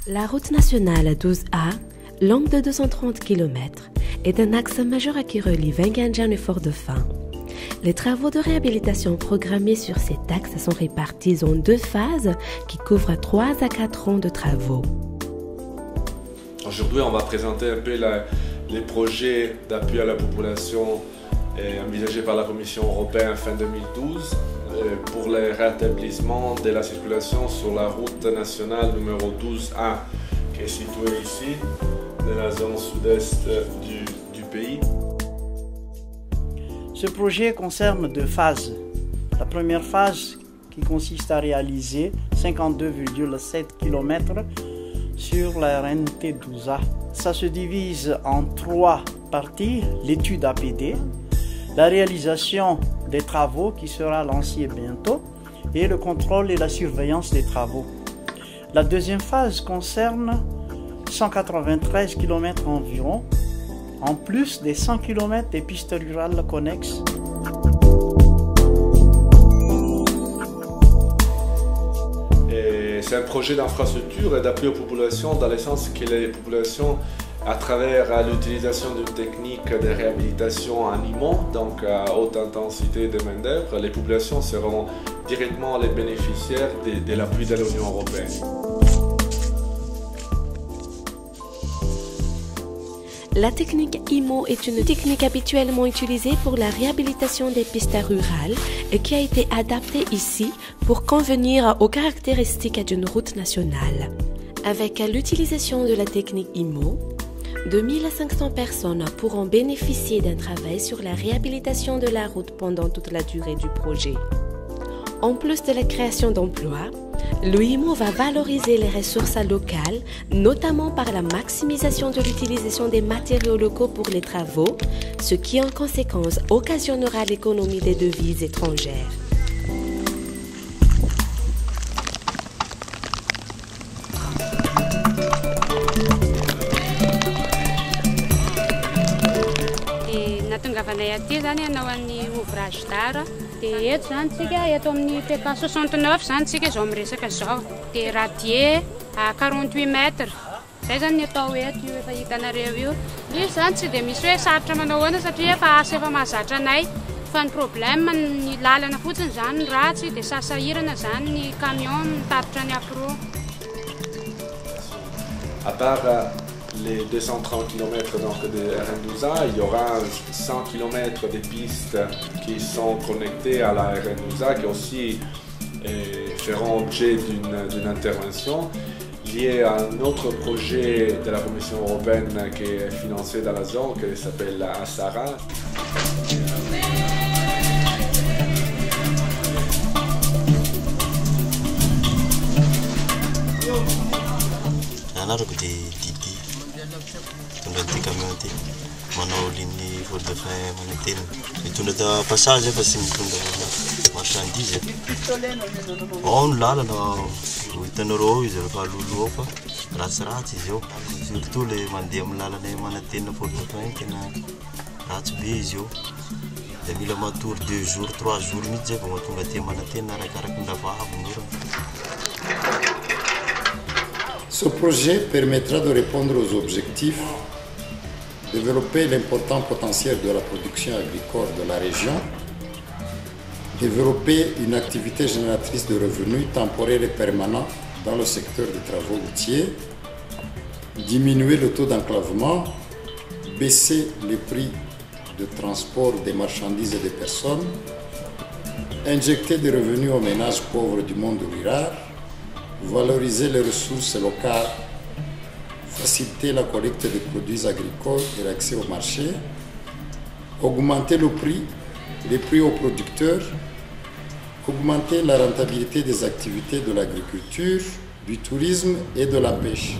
La route nationale 12A, longue de 230 km, est un axe majeur qui relie Wengenjan et Fort-Dauphin. Les travaux de réhabilitation programmés sur cet axe sont répartis en 2 phases qui couvrent 3 à 4 ans de travaux. Aujourd'hui, on va présenter un peu les projets d'appui à la population envisagés par la Commission européenne fin 2012 pour le rétablissement de la circulation sur la route nationale numéro 12A qui est située ici, dans la zone sud-est du pays. Ce projet concerne 2 phases. La première phase qui consiste à réaliser 52,7 km sur la RNT 12A. Ça se divise en 3 parties, l'étude APD, la réalisation des travaux qui sera lancée bientôt et le contrôle et la surveillance des travaux. La deuxième phase concerne 193 km environ, en plus des 100 km des pistes rurales connexes. C'est un projet d'infrastructure et d'appui aux populations dans le sens que les populations, à travers l'utilisation d'une technique de réhabilitation en immense, donc à haute intensité de main-d'œuvre, les populations seront directement les bénéficiaires de l'appui de l'Union européenne. La technique IMO est une technique habituellement utilisée pour la réhabilitation des pistes rurales et qui a été adaptée ici pour convenir aux caractéristiques d'une route nationale. Avec l'utilisation de la technique IMO, 2500 personnes pourront bénéficier d'un travail sur la réhabilitation de la route pendant toute la durée du projet. En plus de la création d'emplois, l'IMO va valoriser les ressources locales, notamment par la maximisation de l'utilisation des matériaux locaux pour les travaux, ce qui en conséquence occasionnera l'économie des devises étrangères. Ouvrage d'art. Dia eto zany tsika eto amin'ny PK 69 zany tsika zao miresaka zao. Dia radier à 48 mètres. Zay zany atao eto io efa hitanareo io. Io zany tsy dia misy hoe sarotra manao ahoana satria efa asa efa mahazatra anay. Fa ny problème ny lalana fotsiny zany ratsy dia sasahirana zany ny camion mitatitra ny afro. À part les 230 km de RN12A, il y aura 100 km de pistes qui sont connectées à la RN12A qui aussi feront objet d'une intervention liée à un autre projet de la Commission européenne qui est financé dans la zone qui s'appelle ASARA. Tondra camion ty manao ligne Fort-Dauphin manatena mitondra passage fa sy mitondra marchandise. Ao ny lalana hitanareo izy rehefa lolo ao fa ratsiratsy izy eo, surtout le mandeha amin'ny lalana manatena Fort-Dauphin tena ratsy be izy eo. Da mila matory 2 jours 3 jours mihitsy zay vao mahatonga aty manatena arakaraka ny lavavony. Ce projet permettra de répondre aux objectifs, développer l'important potentiel de la production agricole de la région, développer une activité génératrice de revenus temporaires et permanents dans le secteur des travaux routiers, diminuer le taux d'enclavement, baisser les prix de transport des marchandises et des personnes, injecter des revenus aux ménages pauvres du monde rural, valoriser les ressources locales, faciliter la collecte des produits agricoles et l'accès au marché, augmenter les prix aux producteurs, augmenter la rentabilité des activités de l'agriculture, du tourisme et de la pêche.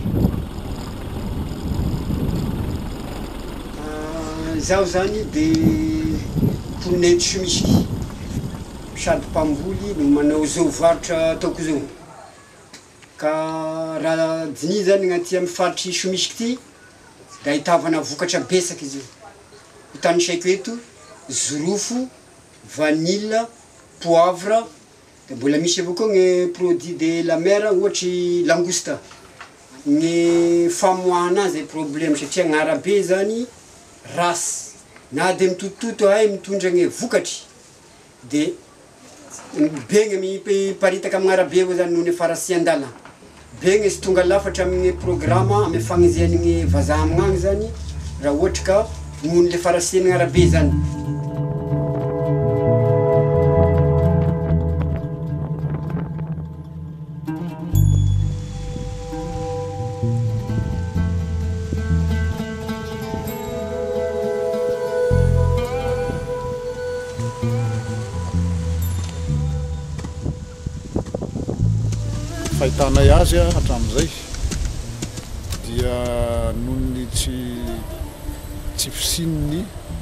Zaho zany dia mponety chimique sady mpamboly no manao zao varotra ataoko zao. Ka raha dini zany agnaty amin'ny faritry chimique ty da ahitavana vokatra betsaka izy io. Hitany saiko eto zorofo, vanille, poivre, da mbola misy avao koa ny produit de la mer ohatry langouste. ny famoahana azy problème satria agnarabe zany rasy na de mitototo ay mitondra ny vokatry de begna miparitaka amin'arabe eo zany noho ny farasian-dala begna sy tonga lafatra amin'ny programme amy fagnizian'ny vazaha amignagny zany raha ohatra ka noho le farasian'ny arabe zany. Fahitanay azy hatramin'izay dia nohony tsy fisininy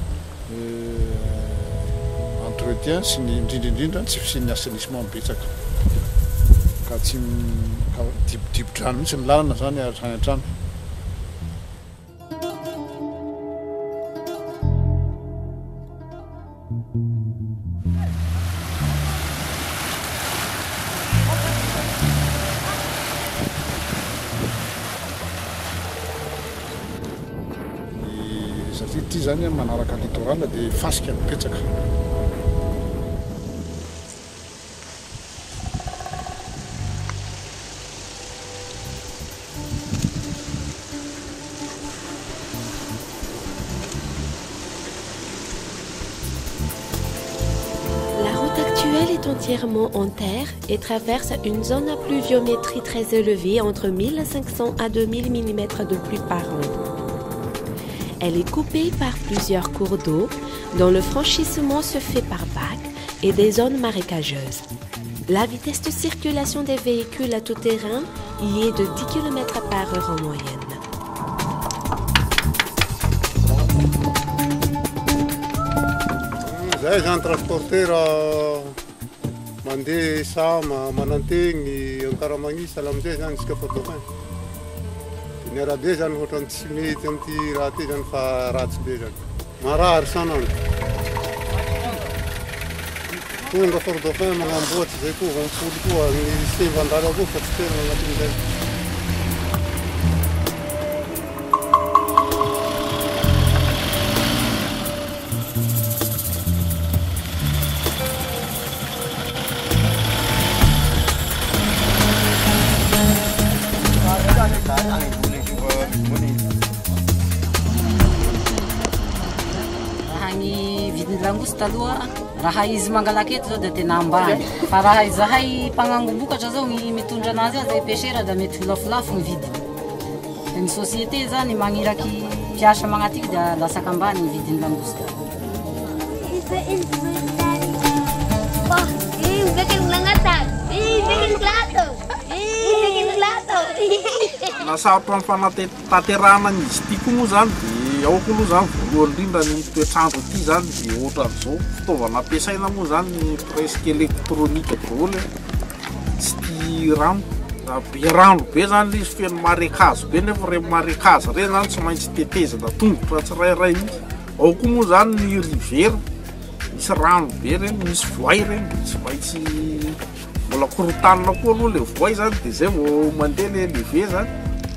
entretien sy ny indrindraindrindra tsy fisin'ny assainissement betsaka ka tsy dipodrano mihitsy ny lalana zany hatrany. Satria ty zany manaraka littoral dia fasika mipetsaka. La route actuelle est entièrement en terre et traverse une zone à pluviométrie très élevée entre 1500 à 2000 mm de pluie par an. Elle est coupée par plusieurs cours d'eau dont le franchissement se fait par vagues et des zones marécageuses. La vitesse de circulation des véhicules à tout-terrain y est de 10 km par heure en moyenne. J'ai un transporteur mandé sama manantegny Ankaramagny salamzay zany isika fotofin. Ny arabe zany ohatrany tsy mety amty raha ty zany fa ratsy be zany. Marary sanandro. Tonga fordofin magnamboatsy zay koa vampolo koa ny sevandala koa fa tsy tena agnatin'izay. Langouste aloha raha izy mangalaky eto zao dia tena ambany fa raha izahay mpagnangobokatra zao ny mitondra anazy azy pêcheur da mety lafolafo ny vidiny. Ny société zany magniraky piasa magnatika dia lasaka ambany ny vidiny langouste. Nasarotra amin'ny fanatanterahana izy ity koa moa zany dia ao koa aloha zany voalohany indrindra ny toetrandro ity zany dia ohatran'izao fitaovana ampiasaina moa zany presque électronique daholo tsy tia rano be rano be zany izy feno marécage be nefa reny marécage reny zany tsy maintsy tetezana tongotra tsirairay mihitsy. Ao koa moa zany ny rivera misy rano be reny misy voay reny tsy maintsy mbola korotanina koa aloha le voay zany dia zay vao mandeha le levé zany.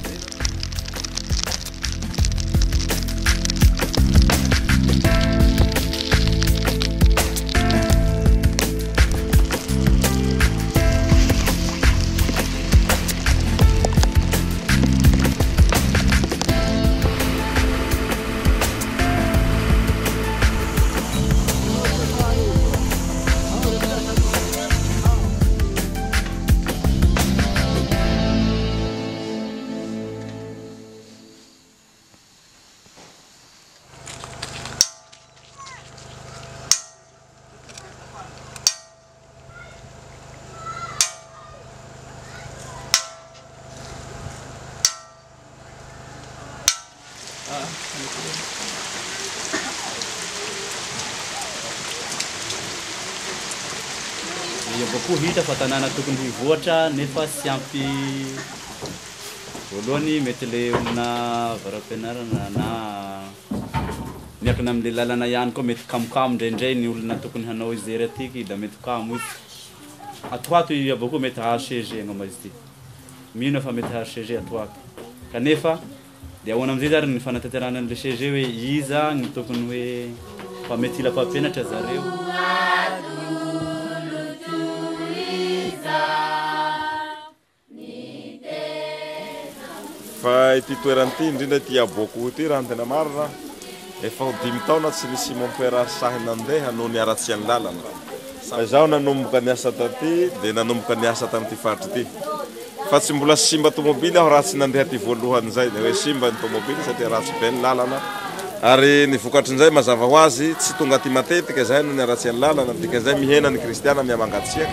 Koa hita fa tanàna tokony hivoatra nefa tsy ampy voalohany mety le olona varam-pianarana na miankina amin'le lalana ihany koa mety kamokamo indraindray ny olona tokony hanao ijery atiky da mety kamo izy atoato avao koa mety hahaseger agnao izy ity mino fa mety hahaseger atoato. kanefa dia ahoana am'izay zany ny fanatanterana an'le CG hoe iza ny tokony hoe mpametila mpampianatra zareo. Fa ity toerana ity indrindra ity aboko ity raha ny tena marina efa 5 taona tsy nisy mampiara sahy nandeha noho ny aratsy any lalana. Fa izaho nanomboka niasa taty dia nanomboka niasa tamin'ity faritra ity. Fa tsy mbola simba tomobily aho raha tsy nandeha ty voalohany zay dia hoe simba ny tomobily satria ratsy be ny lalana. Ary ny vokatrin'izay mazava ho azy tsy tonga ty matetika izay no ny aratsy any lalana dikan'izay mihena ny kristiana mihamangatsiaka.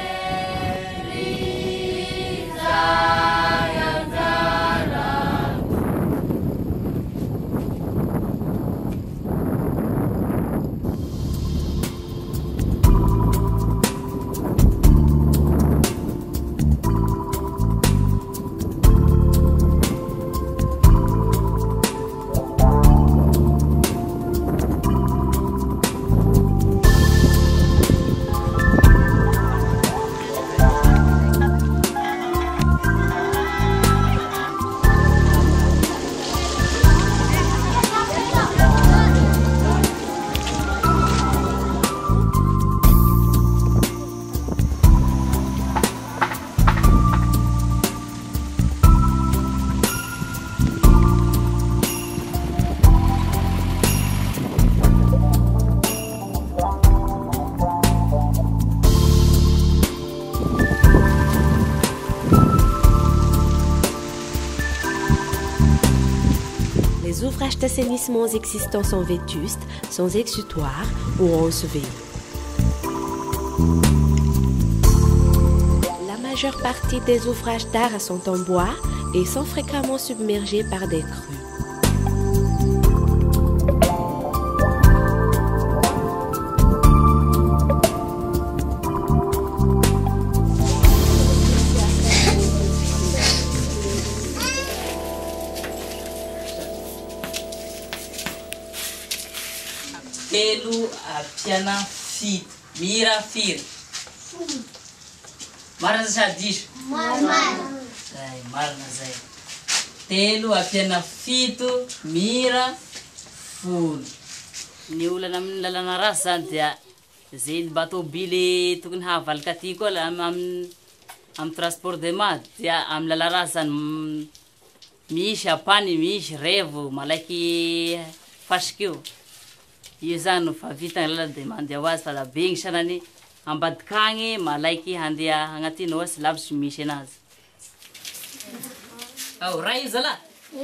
Les ouvrages d'assainissement existants sont vétustes, sans exutoire ou ensevés. La majeure partie des ouvrages d'art sont en bois et sont fréquemment submergés par des crues. Telo apiana fito mira firy marina sa diso zay marina zay telo apiana fito mira folo ny olana amin'ny lalana rasy zany dia zay batobily tokony havalaka aty koa amin'ny transport de mat dia amin'ny lalana rasy zany misy apany misy revo malaiky fasikeo. Io zany fa vita ny lalana dia mandeha ho azy fa la be gny sanany ambadika agny malaiky handeha agnatiny oasy lavitsy misy anazy. Ao raha io zala?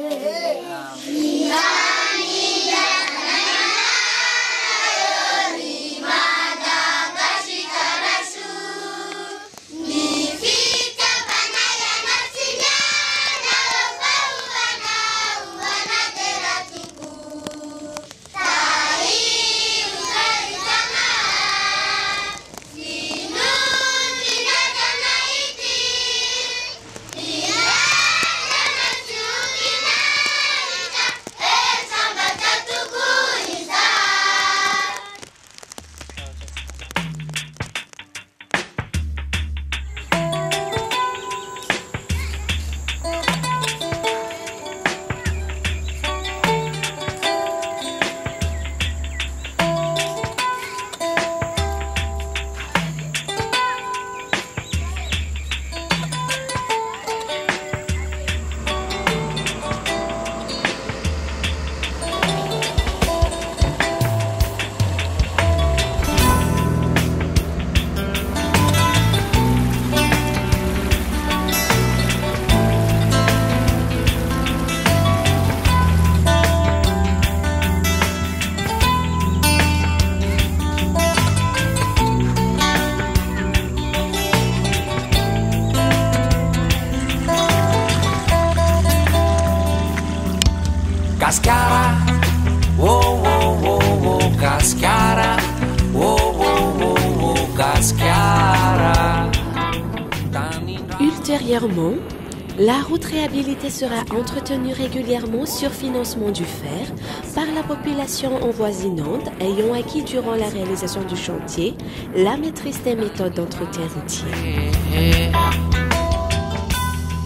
Cascara, oh oh oh oh, Cascara, oh oh oh oh, Cascara. Ultérieurement, la route réhabilitée sera entretenue régulièrement sur financement du fer par la population envoisinante ayant acquis durant la réalisation du chantier la maîtrise des méthodes d'entretien routier.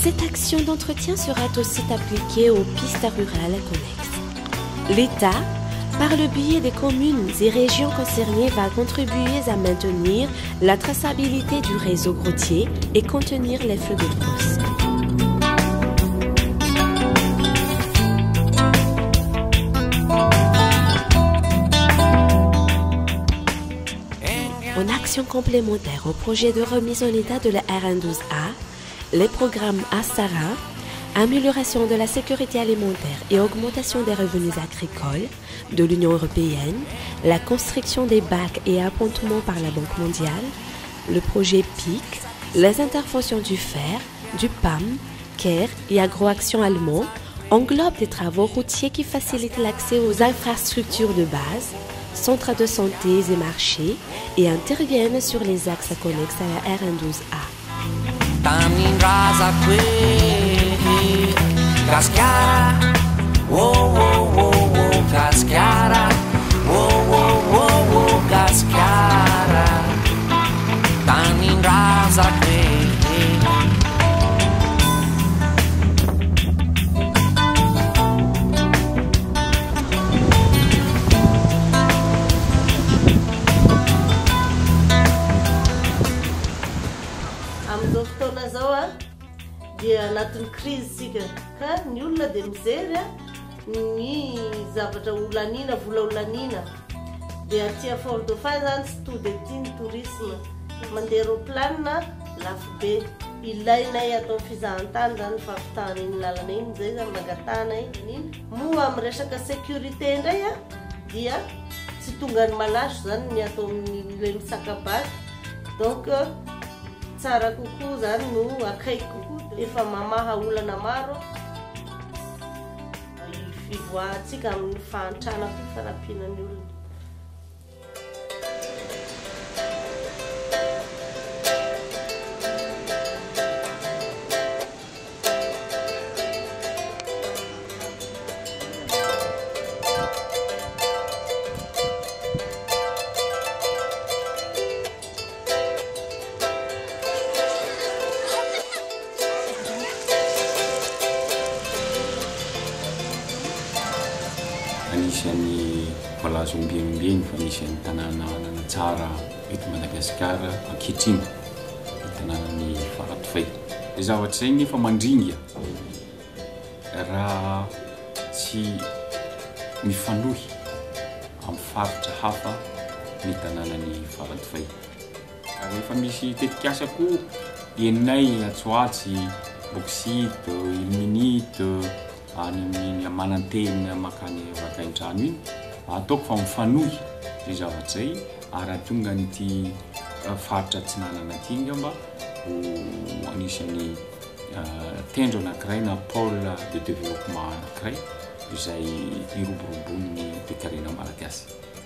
Cette action d'entretien sera aussi appliquée aux pistes rurales connexes. L'État, par le biais des communes et régions concernées, va contribuer à maintenir la traçabilité du réseau routier et contenir les flux de brousse. En action complémentaire au projet de remise en état de la RN12A, les programmes ASARA, amélioration de la sécurité alimentaire et augmentation des revenus agricoles de l'Union européenne, la construction des bacs et appontements par la Banque mondiale, le projet PIC, les interventions du FER, du PAM, CARE et Agroaction allemand englobent des travaux routiers qui facilitent l'accès aux infrastructures de base, centres de santé et marchés et interviennent sur les axes connexes à la RN12A. Cascara, oh oh oh oh, cascara, oh oh oh oh, cascara, tan in rasa Amizao fotoana zao a dia anatin'ny crise sika ka ny olona dia mijery ny zavatra olanina vola olanina dia aty Fort Dauphin zany tsy to dia tia ny tourisme mandeha aeroplanina lafo be ilainay atao fizahantany zany fampitahana iny lalana iny zay zany mangatana iny moa amin'ny resaka sécurité indray a dia tsy tonga ny malaso zany ny atao amin'ilay misakabary donc tsara kokoa zany no akaiky kokoa efa mamaha olana maro fivoahantsika amin'ny fahantrana koa fanampianany olona. Anisan'ny palazo ombieny fa anisan'ny tanàna tsara eto Madagasikara ankehitriny ny tanànan'ny Faradofay. Dia zavatra izay nefa mandringa raha tsy mifanohy amin'ny faritra hafa ny tanànan'ny Faradofay. Rehefa misy tetikasa koa Enay, Atsoatsy, Bokisito, Ilminito, any amin'ny Manantena makany Vakaintrano iny ataoko fa mifanohy zay zavatra zay ary tonga nyty faritra Tsinanana ty ngamba ho anisan'ny tendro anankiray na pôle de développement anankiray izay iroborobonin'ny toe-karena malagasy.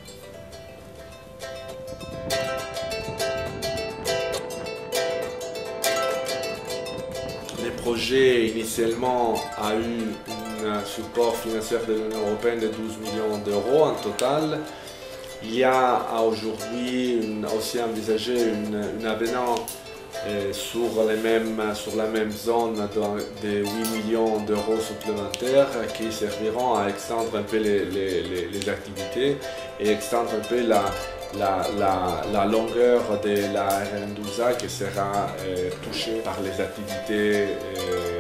Le projet initialement a eu un support financier de l'Union européenne de 12 millions d'euros en total. Il y a aujourd'hui aussi envisagé un avenant sur la même zone de 8 millions d'euros supplémentaires qui serviront à extendre un peu les activités et extendre un peu la longueur de la RN12A qui sera touchée par les activités